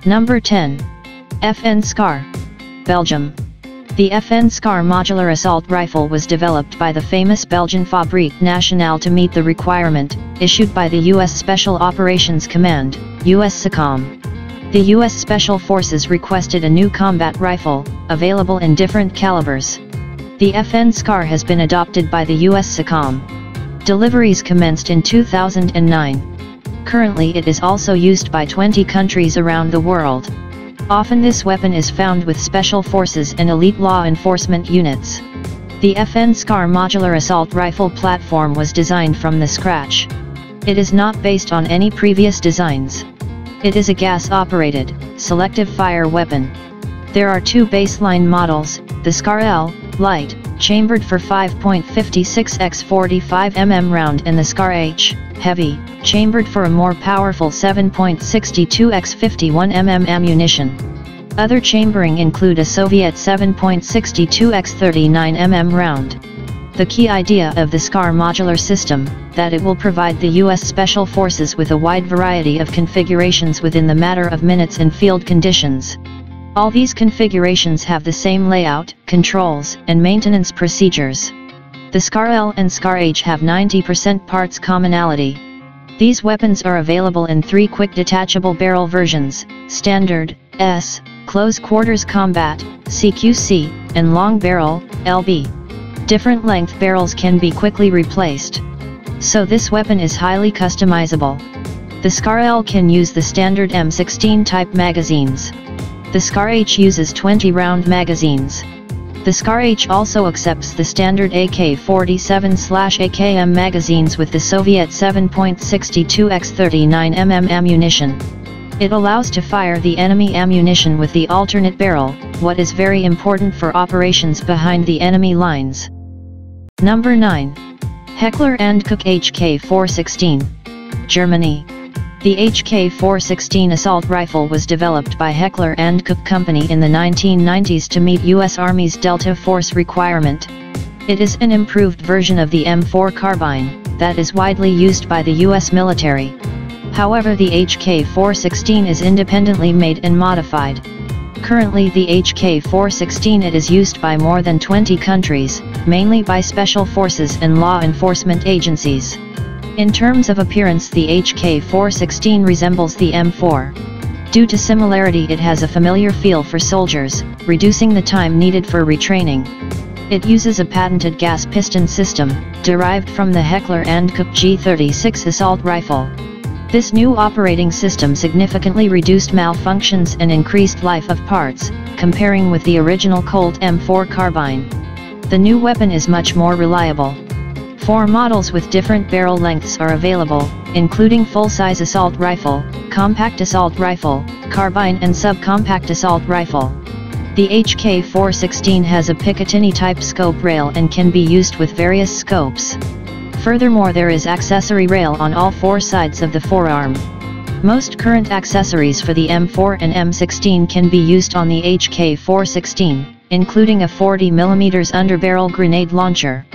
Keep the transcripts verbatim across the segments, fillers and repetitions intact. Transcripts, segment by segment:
Number ten. F N SCAR, Belgium. The F N SCAR modular assault rifle was developed by the famous Belgian Fabrique Nationale to meet the requirement, issued by the U S Special Operations Command, U S SOCOM. The U S Special Forces requested a new combat rifle, available in different calibers. The F N SCAR has been adopted by the U S SOCOM. Deliveries commenced in two thousand nine. Currently it is also used by twenty countries around the world. Often this weapon is found with special forces and elite law enforcement units. The F N SCAR modular assault rifle platform was designed from the scratch. It is not based on any previous designs. It is a gas-operated, selective fire weapon. There are two baseline models, the SCAR L, light, chambered for five point five six by forty-five millimeter round, and the SCAR H, heavy, chambered for a more powerful seven point six two by fifty-one millimeter ammunition. Other chambering include a Soviet seven point six two by thirty-nine millimeter round. The key idea of the SCAR modular system, that it will provide the U S Special Forces with a wide variety of configurations within the matter of minutes in field conditions. All these configurations have the same layout, controls, and maintenance procedures. The SCAR L and SCAR H have ninety percent parts commonality. These weapons are available in three quick detachable barrel versions, Standard, S, Close Quarters Combat, C Q C, and Long Barrel, L B. Different length barrels can be quickly replaced. So this weapon is highly customizable. The SCAR L can use the standard M sixteen type magazines. The SCAR H uses twenty round magazines. The SCAR H also accepts the standard A K forty-seven A K M magazines with the Soviet seven point six two by thirty-nine millimeter ammunition. It allows to fire the enemy ammunition with the alternate barrel, what is very important for operations behind the enemy lines. Number nine. Heckler and Koch H K four sixteen, Germany. The H K four sixteen assault rifle was developed by Heckler and Koch Company in the nineteen nineties to meet U S Army's Delta Force requirement. It is an improved version of the M four carbine, that is widely used by the U S military. However, the H K four sixteen is independently made and modified. Currently the H K four sixteen it is used by more than twenty countries, mainly by special forces and law enforcement agencies. In terms of appearance, the H K four sixteen resembles the M four. Due to similarity, it has a familiar feel for soldiers, reducing the time needed for retraining. It uses a patented gas piston system, derived from the Heckler and Koch G thirty-six assault rifle. This new operating system significantly reduced malfunctions and increased life of parts, comparing with the original Colt M four carbine. The new weapon is much more reliable. Four models with different barrel lengths are available, including full-size assault rifle, compact assault rifle, carbine and subcompact assault rifle. The H K four sixteen has a Picatinny-type scope rail and can be used with various scopes. Furthermore, there is accessory rail on all four sides of the forearm. Most current accessories for the M four and M sixteen can be used on the H K four sixteen, including a forty millimeter underbarrel grenade launcher.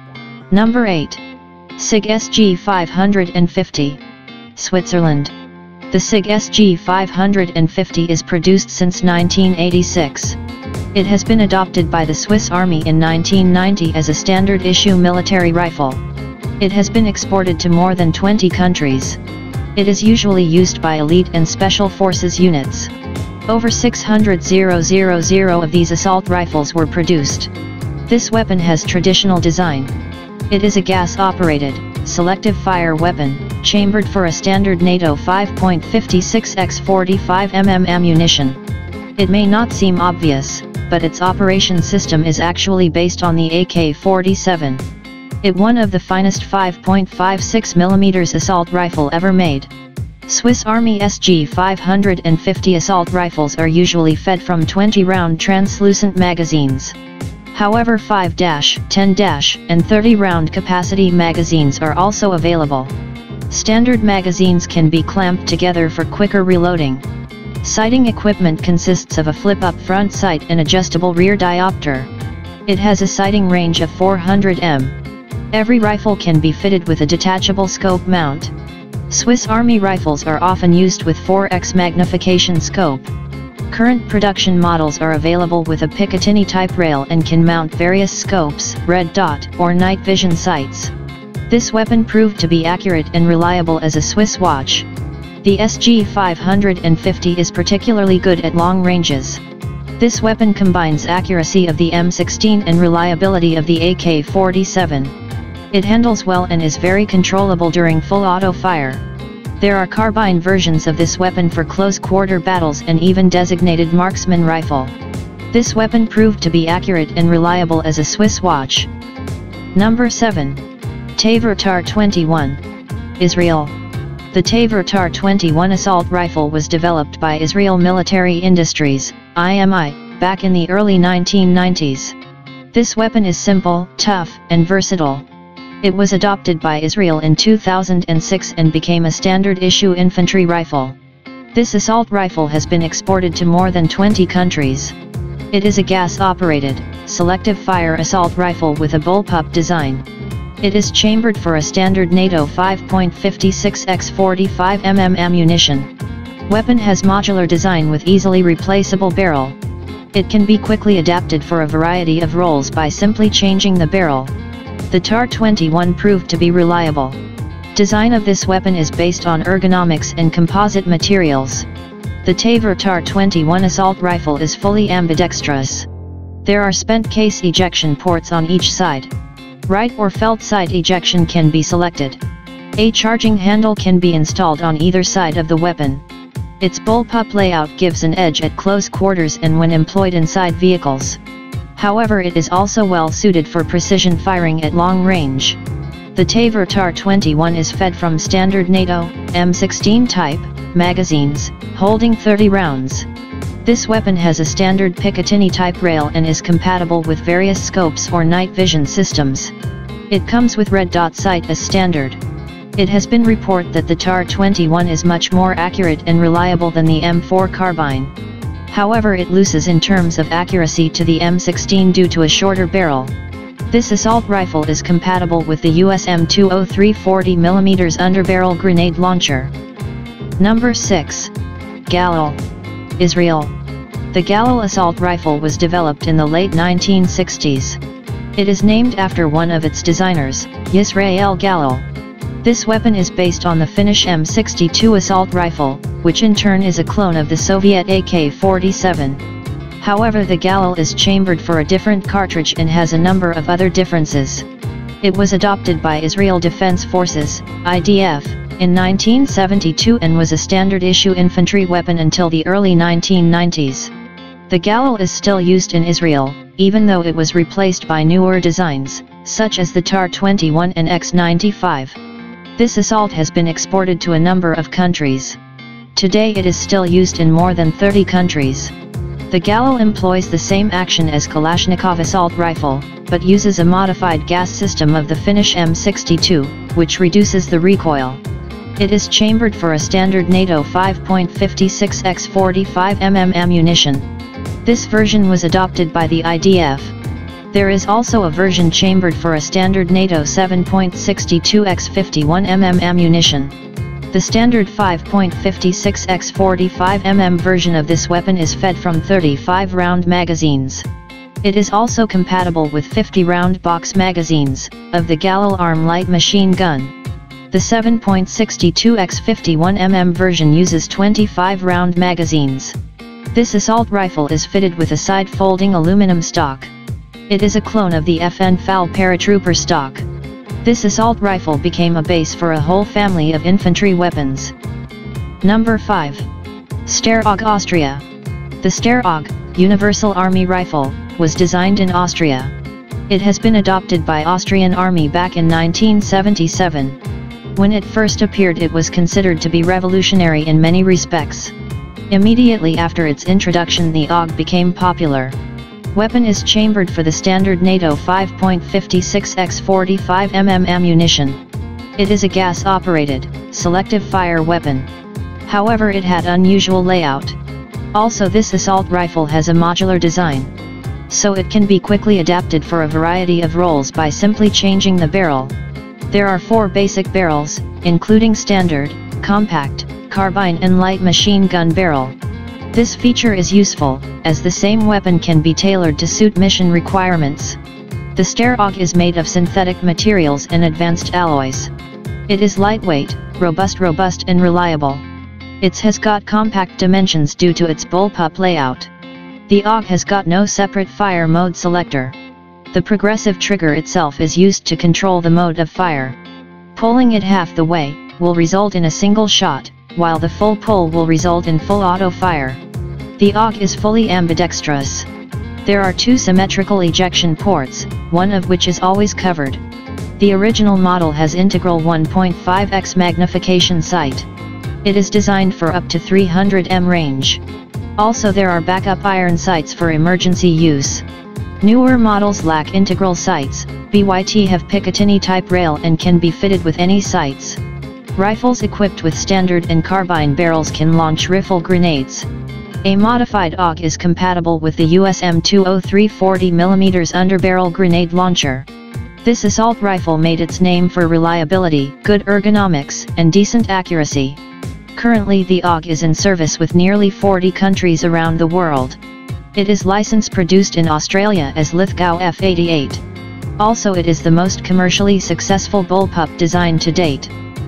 Number eight. SIG S G five fifty, Switzerland. The SIG S G five fifty is produced since nineteen eighty-six. It has been adopted by the Swiss Army in nineteen ninety as a standard-issue military rifle. It has been exported to more than twenty countries. It is usually used by elite and special forces units. Over six hundred thousand of these assault rifles were produced. This weapon has traditional design. It is a gas-operated, selective fire weapon, chambered for a standard NATO five point five six by forty-five millimeter ammunition. It may not seem obvious, but its operation system is actually based on the A K forty-seven. It one of the finest five point five six millimeter assault rifle ever made. Swiss Army S G five fifty assault rifles are usually fed from twenty round translucent magazines. However, five, ten, and thirty round capacity magazines are also available. Standard magazines can be clamped together for quicker reloading. Sighting equipment consists of a flip-up front sight and adjustable rear diopter. It has a sighting range of four hundred meters. Every rifle can be fitted with a detachable scope mount. Swiss Army rifles are often used with four X magnification scope. Current production models are available with a Picatinny type rail and can mount various scopes, red dot, or night vision sights. This weapon proved to be accurate and reliable as a Swiss watch. The S G five fifty is particularly good at long ranges. This weapon combines accuracy of the M sixteen and reliability of the A K forty-seven. It handles well and is very controllable during full auto fire. There are carbine versions of this weapon for close-quarter battles and even designated marksman rifle. This weapon proved to be accurate and reliable as a Swiss watch. Number seven. Tavor T A R twenty-one. Israel. The Tavor T A R twenty-one assault rifle was developed by Israel Military Industries, I M I, back in the early nineteen nineties. This weapon is simple, tough, and versatile. It was adopted by Israel in two thousand six and became a standard-issue infantry rifle. This assault rifle has been exported to more than twenty countries. It is a gas-operated, selective fire assault rifle with a bullpup design. It is chambered for a standard NATO five point five six by forty-five millimeter ammunition. Weapon has modular design with easily replaceable barrel. It can be quickly adapted for a variety of roles by simply changing the barrel. The T A R twenty-one proved to be reliable. Design of this weapon is based on ergonomics and composite materials. The Tavor T A R twenty-one assault rifle is fully ambidextrous. There are spent case ejection ports on each side. Right or felt side ejection can be selected. A charging handle can be installed on either side of the weapon. Its bullpup layout gives an edge at close quarters and when employed inside vehicles. However, it is also well suited for precision firing at long range. The Tavor T A R twenty-one is fed from standard NATO M sixteen type magazines, holding thirty rounds. This weapon has a standard Picatinny type rail and is compatible with various scopes or night vision systems. It comes with red dot sight as standard. It has been reported that the T A R twenty-one is much more accurate and reliable than the M four carbine. However, it loses in terms of accuracy to the M sixteen due to a shorter barrel. This assault rifle is compatible with the U S M two oh three forty millimeter underbarrel grenade launcher. Number six. Galil. Israel. The Galil assault rifle was developed in the late nineteen sixties. It is named after one of its designers, Yisrael Galil. This weapon is based on the Finnish M sixty-two assault rifle, which in turn is a clone of the Soviet A K forty-seven. However, the Galil is chambered for a different cartridge and has a number of other differences. It was adopted by Israel Defense Forces, I D F, in nineteen seventy-two and was a standard-issue infantry weapon until the early nineteen nineties. The Galil is still used in Israel, even though it was replaced by newer designs, such as the T A R twenty-one and X ninety-five. This assault has been exported to a number of countries. Today it is still used in more than thirty countries. The Galil employs the same action as Kalashnikov assault rifle, but uses a modified gas system of the Finnish M sixty-two, which reduces the recoil. It is chambered for a standard NATO five point five six by forty-five millimeter ammunition. This version was adopted by the I D F. There is also a version chambered for a standard NATO seven point six two by fifty-one millimeter ammunition. The standard five point five six by forty-five millimeter version of this weapon is fed from thirty-five round magazines. It is also compatible with fifty round box magazines, of the Galil Arm light machine gun. The seven point six two by fifty-one millimeter version uses twenty-five round magazines. This assault rifle is fitted with a side-folding aluminum stock. It is a clone of the F N F A L paratrooper stock. This assault rifle became a base for a whole family of infantry weapons. Number five. Steyr-A G Austria. The Steyr-A G, Universal Army Rifle, was designed in Austria. It has been adopted by Austrian Army back in nineteen seventy-seven. When it first appeared, it was considered to be revolutionary in many respects. Immediately after its introduction, the A G became popular. Weapon is chambered for the standard NATO five point five six by forty-five millimeter ammunition. It is a gas-operated, selective fire weapon. However, it had unusual layout. Also, this assault rifle has a modular design, so it can be quickly adapted for a variety of roles by simply changing the barrel. There are four basic barrels, including standard, compact, carbine and light machine gun barrel. This feature is useful, as the same weapon can be tailored to suit mission requirements. The Steyr A U G is made of synthetic materials and advanced alloys. It is lightweight, robust robust and reliable. It has got compact dimensions due to its bullpup layout. The A U G has got no separate fire mode selector. The progressive trigger itself is used to control the mode of fire. Pulling it half the way will result in a single shot, while the full pull will result in full auto fire. The A U G is fully ambidextrous. There are two symmetrical ejection ports, one of which is always covered. The original model has integral one point five x magnification sight. It is designed for up to three hundred meters range. Also there are backup iron sights for emergency use. Newer models lack integral sights, but have Picatinny type rail and can be fitted with any sights. Rifles equipped with standard and carbine barrels can launch rifle grenades. A modified A U G is compatible with the U S M two oh three forty millimeter underbarrel grenade launcher. This assault rifle made its name for reliability, good ergonomics, and decent accuracy. Currently the A U G is in service with nearly forty countries around the world. It is license produced in Australia as Lithgow F eighty-eight. Also it is the most commercially successful bullpup design to date.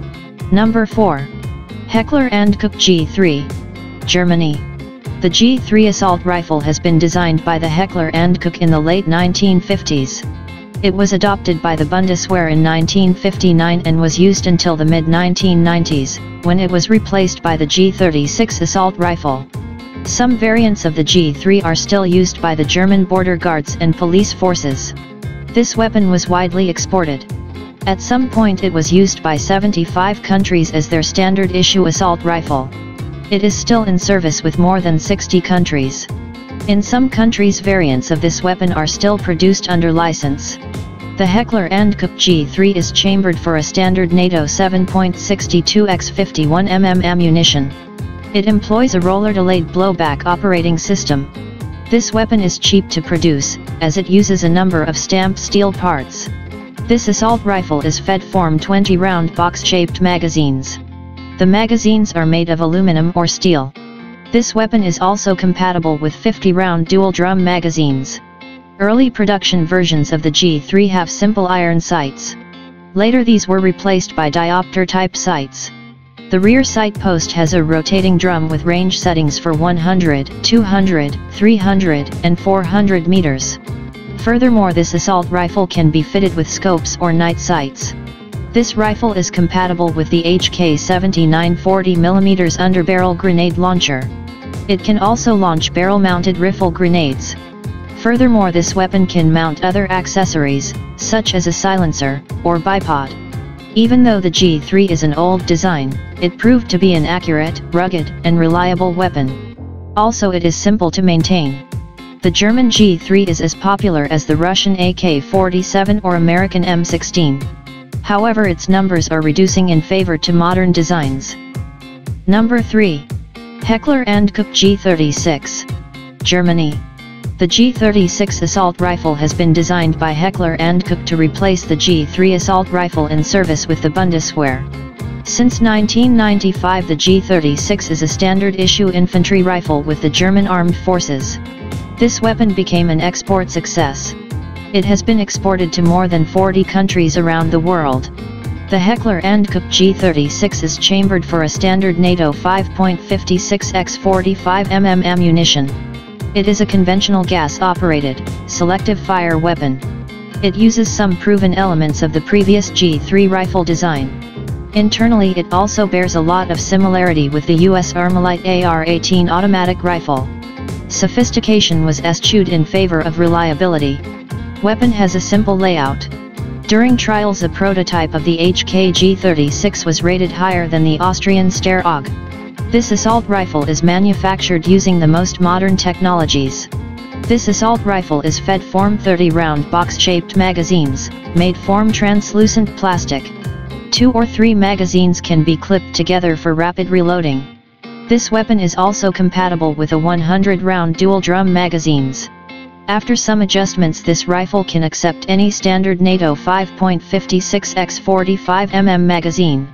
Number four. Heckler and Koch G three. Germany. The G three assault rifle has been designed by the Heckler and Koch in the late nineteen fifties. It was adopted by the Bundeswehr in nineteen fifty-nine and was used until the mid nineteen nineties, when it was replaced by the G thirty-six assault rifle. Some variants of the G three are still used by the German border guards and police forces. This weapon was widely exported. At some point it was used by seventy-five countries as their standard issue assault rifle. It is still in service with more than sixty countries. In some countries variants of this weapon are still produced under license. The Heckler and Koch G three is chambered for a standard NATO seven point six two by fifty-one millimeter ammunition. It employs a roller-delayed blowback operating system. This weapon is cheap to produce, as it uses a number of stamped steel parts. This assault rifle is fed from twenty round box-shaped magazines. The magazines are made of aluminum or steel. This weapon is also compatible with fifty round dual-drum magazines. Early production versions of the G three have simple iron sights. Later these were replaced by diopter-type sights. The rear sight post has a rotating drum with range settings for one hundred, two hundred, three hundred, and four hundred meters. Furthermore, this assault rifle can be fitted with scopes or night sights. This rifle is compatible with the H K seventy-nine forty millimeter underbarrel grenade launcher. It can also launch barrel-mounted rifle grenades. Furthermore, this weapon can mount other accessories, such as a silencer, or bipod. Even though the G three is an old design, it proved to be an accurate, rugged, and reliable weapon. Also it is simple to maintain. The German G three is as popular as the Russian A K forty-seven or American M sixteen. However, its numbers are reducing in favor to modern designs. Number three. Heckler and Koch G thirty-six. Germany. The G thirty-six assault rifle has been designed by Heckler and Koch to replace the G three assault rifle in service with the Bundeswehr. Since nineteen ninety-five, the G thirty-six is a standard issue infantry rifle with the German Armed Forces. This weapon became an export success. It has been exported to more than forty countries around the world. The Heckler and Koch G thirty-six is chambered for a standard NATO five point five six by forty-five millimeter ammunition. It is a conventional gas-operated, selective fire weapon. It uses some proven elements of the previous G three rifle design. Internally it also bears a lot of similarity with the U S Armalite A R eighteen automatic rifle. Sophistication was eschewed in favor of reliability. Weapon has a simple layout. During trials, a prototype of the H K G thirty-six was rated higher than the Austrian Steyr A U G. This assault rifle is manufactured using the most modern technologies. This assault rifle is fed from thirty round box-shaped magazines, made from translucent plastic. Two or three magazines can be clipped together for rapid reloading. This weapon is also compatible with a one hundred round dual-drum magazines. After some adjustments, this rifle can accept any standard NATO five point five six by forty-five millimeter magazine.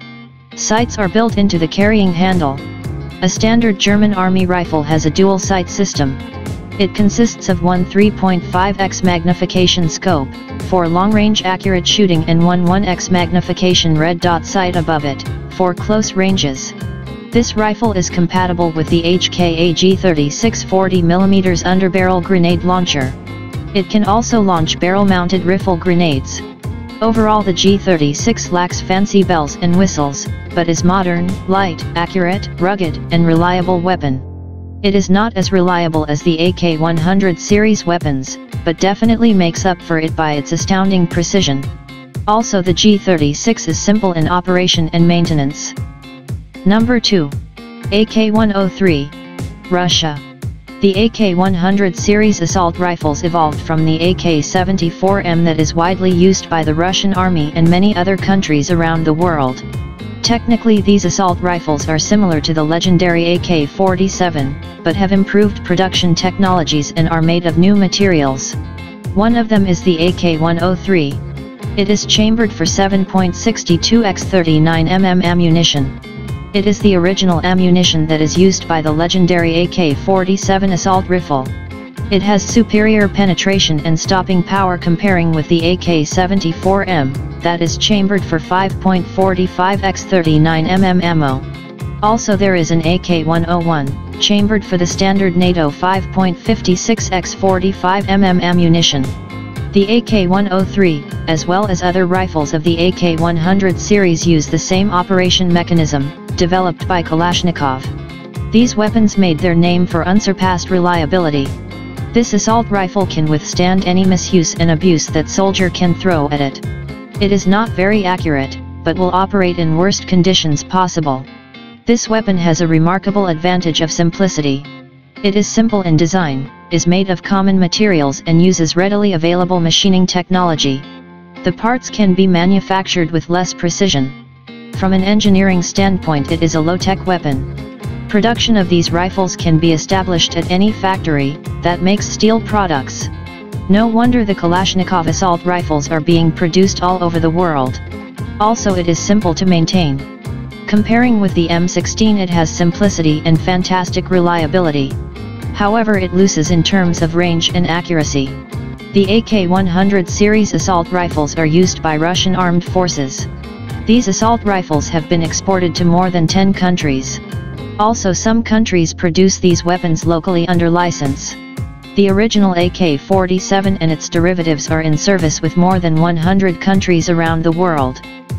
Sights are built into the carrying handle. A standard German Army rifle has a dual sight system. It consists of one three point five x magnification scope, for long-range accurate shooting, and one one x magnification red dot sight above it, for close ranges. This rifle is compatible with the H K A G thirty-six forty millimeter underbarrel grenade launcher. It can also launch barrel-mounted rifle grenades. Overall, the G thirty-six lacks fancy bells and whistles, but is modern, light, accurate, rugged, and reliable weapon. It is not as reliable as the A K one hundred series weapons, but definitely makes up for it by its astounding precision. Also, the G thirty-six is simple in operation and maintenance. Number two. A K one oh three. Russia. The A K one hundred series assault rifles evolved from the A K seventy-four M that is widely used by the Russian Army and many other countries around the world. Technically, these assault rifles are similar to the legendary A K forty-seven, but have improved production technologies and are made of new materials. One of them is the A K one oh three. It is chambered for seven point six two by thirty-nine millimeter ammunition. It is the original ammunition that is used by the legendary A K forty-seven assault rifle. It has superior penetration and stopping power comparing with the A K seventy-four M, that is chambered for five point four five by thirty-nine millimeter ammo. Also, there is an A K one oh one, chambered for the standard NATO five point five six by forty-five millimeter ammunition. The A K one oh three, as well as other rifles of the A K one hundred series, use the same operation mechanism, developed by Kalashnikov. These weapons made their name for unsurpassed reliability. This assault rifle can withstand any misuse and abuse that soldier can throw at it. It is not very accurate, but will operate in worst conditions possible. This weapon has a remarkable advantage of simplicity. It is simple in design, is made of common materials, and uses readily available machining technology. The parts can be manufactured with less precision. From an engineering standpoint, it is a low-tech weapon. Production of these rifles can be established at any factory that makes steel products. No wonder the Kalashnikov assault rifles are being produced all over the world. Also, it is simple to maintain. Comparing with the M sixteen, it has simplicity and fantastic reliability. However, it loses in terms of range and accuracy. The A K one hundred series assault rifles are used by Russian armed forces. These assault rifles have been exported to more than ten countries. Also, some countries produce these weapons locally under license. The original A K forty-seven and its derivatives are in service with more than one hundred countries around the world.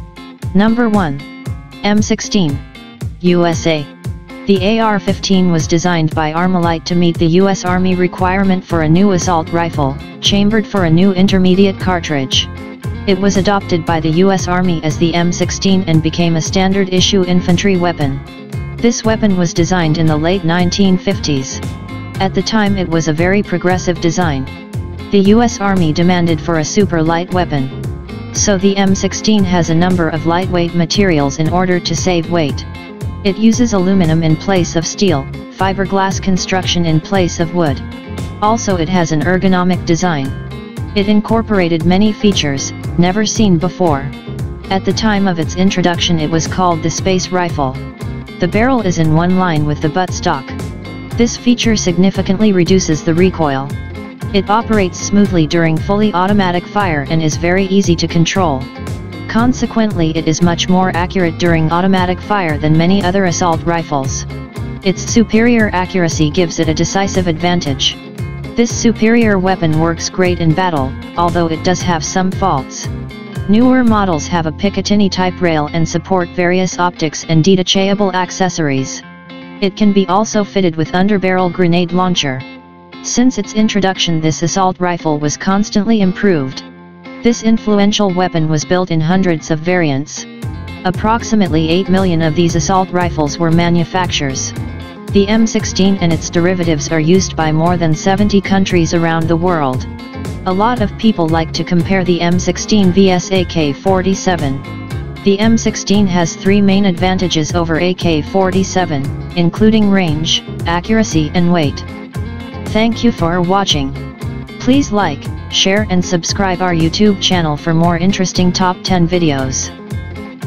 Number one. M sixteen. U S A. The A R fifteen was designed by Armalite to meet the U S Army requirement for a new assault rifle, chambered for a new intermediate cartridge. It was adopted by the U S Army as the M sixteen and became a standard-issue infantry weapon. This weapon was designed in the late nineteen fifties. At the time, it was a very progressive design. The U S Army demanded for a super light weapon. So the M sixteen has a number of lightweight materials in order to save weight. It uses aluminum in place of steel, fiberglass construction in place of wood. Also, it has an ergonomic design. It incorporated many features never seen before. At the time of its introduction, it was called the Space Rifle. The barrel is in one line with the buttstock. This feature significantly reduces the recoil. It operates smoothly during fully automatic fire and is very easy to control. Consequently, it is much more accurate during automatic fire than many other assault rifles. Its superior accuracy gives it a decisive advantage. This superior weapon works great in battle, although it does have some faults. Newer models have a Picatinny type rail and support various optics and detachable accessories. It can be also fitted with underbarrel grenade launcher. Since its introduction, this assault rifle was constantly improved. This influential weapon was built in hundreds of variants. Approximately eight million of these assault rifles were manufactured. The M sixteen and its derivatives are used by more than seventy countries around the world. A lot of people like to compare the M sixteen versus A K forty-seven. The M sixteen has three main advantages over A K forty-seven, including range, accuracy and weight. Thank you for watching. Please like, share and subscribe our YouTube channel for more interesting top ten videos.